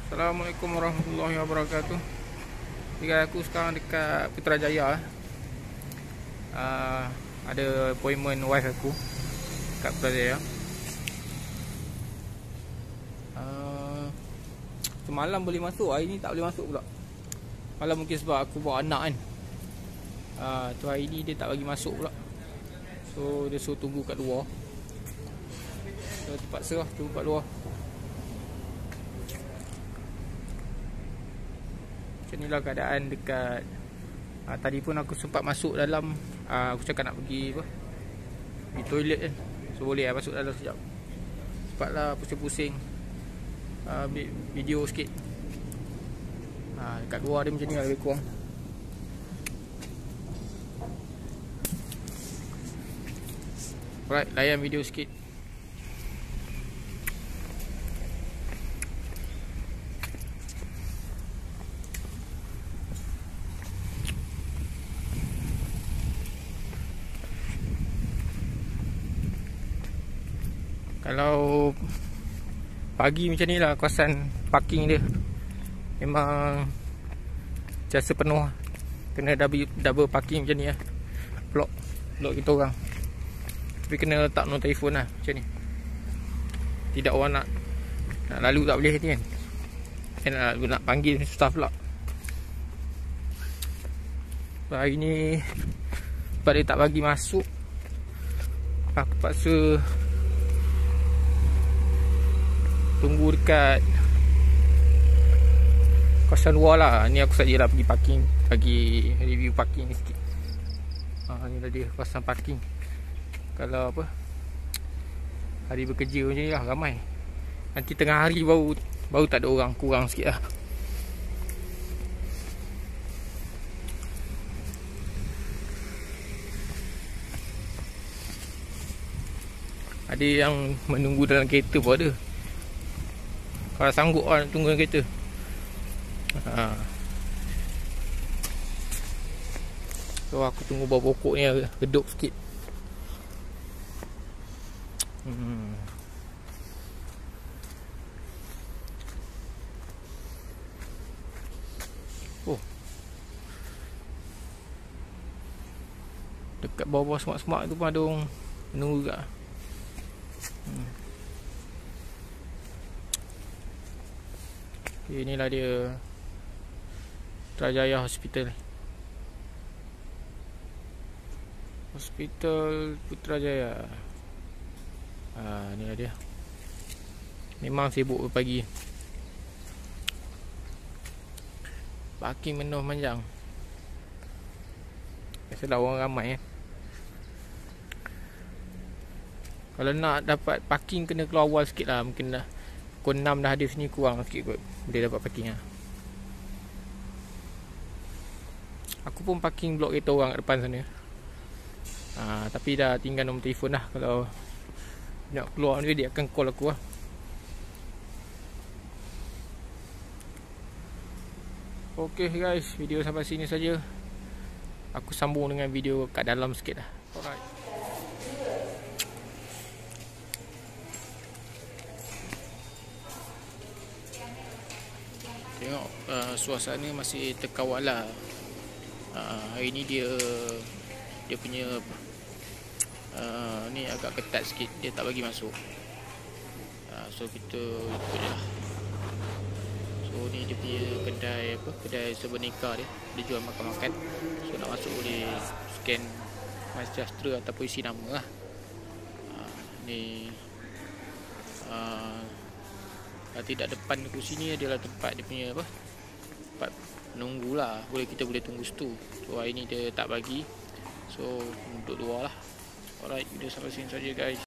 Assalamualaikum warahmatullahi wabarakatuh. Jadi aku sekarang dekat Putrajaya. Ada appointment wife aku kat Putrajaya. Semalam boleh masuk, hari ni tak boleh masuk pula. Malam mungkin sebab aku bawa anak kan. Tu hari ni dia tak bagi masuk pula. So dia suruh tunggu kat luar. So terpaksa lah tunggu kat luar. Macam inilah keadaan dekat. Tadi pun aku sempat masuk dalam. Aku cakap nak pergi pergi toilet kan. So boleh masuk dalam sekejap. Sempatlah pusing-pusing video sikit. Dekat luar dia macam ni lah lebih kurang. Alright, layan video sikit. Kalau pagi macam ni lah kawasan parking dia memang jasa penuh. Kena double parking macam ni lah. Blok kita orang. Tapi kena letak no telefon lah macam ni. Tidak orang nak lalu tak boleh ni kan. Nak panggil staff pula. Hari ni sebab dia tak bagi masuk, aku paksa tunggu dekat kawasan luar lah. Ni aku sajalah pergi parking, bagi review parking sikit. Ni dah dia kawasan parking. Kalau hari bekerja macam ni lah ramai. Nanti tengah hari baru tak ada orang, kurang sikit lah. Ada yang menunggu dalam kereta pun ada. Kalau sanggup lah nak tunggu dalam kereta. So aku tunggu bawah pokok ni redup sikit. Dekat bawah semak-semak tu pun ada orang menunggu juga. Inilah dia Putrajaya Hospital. Hospital Putrajaya. Inilah dia. Memang sibuk pagi. Parking penuh panjang. Biasalah orang ramai ya. Kalau nak dapat parking kena keluar awal sikit lah. Mungkin dah pukul 6 dah ada sini, kurang sikit kot boleh dapat parking lah. Aku pun parking blok kereta orang kat depan sana. Tapi dah tinggal nombor telefon dah. Kalau nak keluar dia akan call aku lah. Okay guys, video sampai sini saja. Aku sambung dengan video kat dalam sikit lah. Alright. Tengok suasana masih terkawal lah. Hari ni dia punya ni agak ketat sikit. Dia tak bagi masuk. So kita ikut je lah. So ni dia punya kedai sebenika dia. Dia jual makan-makan. So nak masuk boleh scan MySejahtera ataupun isi nama lah. Ni tidak depan kursi ni adalah tempat dia punya tempat menunggu lah. Kita boleh tunggu situ. So hari ni dia tak bagi. So duduk luar lah. Alright, video sampai sini saja guys.